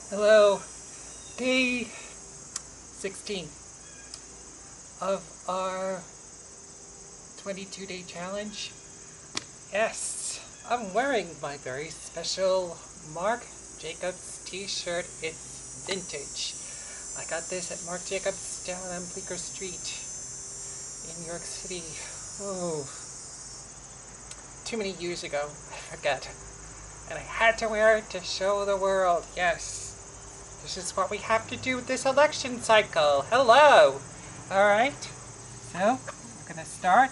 Hello, day 16 of our 22-day challenge. Yes, I'm wearing my very special Marc Jacobs t-shirt. It's vintage. I got this at Marc Jacobs down on Bleecker Street in New York City. Oh, too many years ago, I forget. And I had to wear it to show the world. Yes. This is what we have to do this election cycle. Hello! Alright, so we're going to start.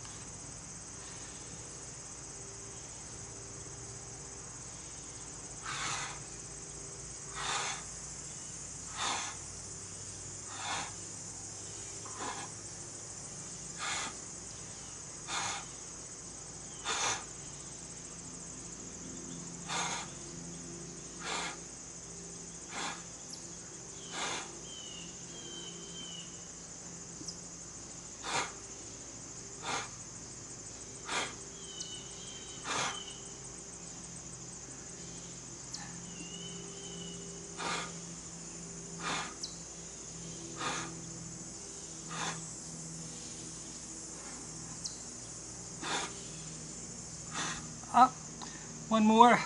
Oh, one more.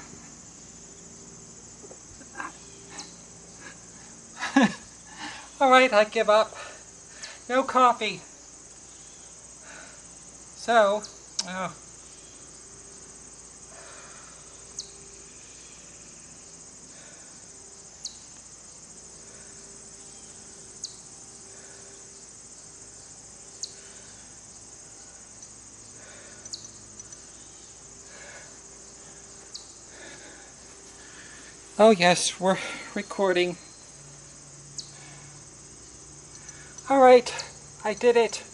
Alright, I give up. No coffee. So, oh yes, we're recording. Alright, I did it.